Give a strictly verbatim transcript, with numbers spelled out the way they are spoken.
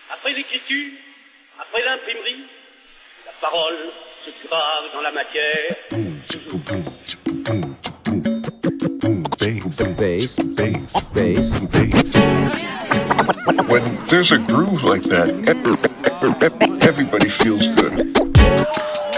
Après l'écriture, après l'imprimerie, la parole se grave dans la matière. Bass, bass, bass, bass. When there's a groove like that, everybody feels good.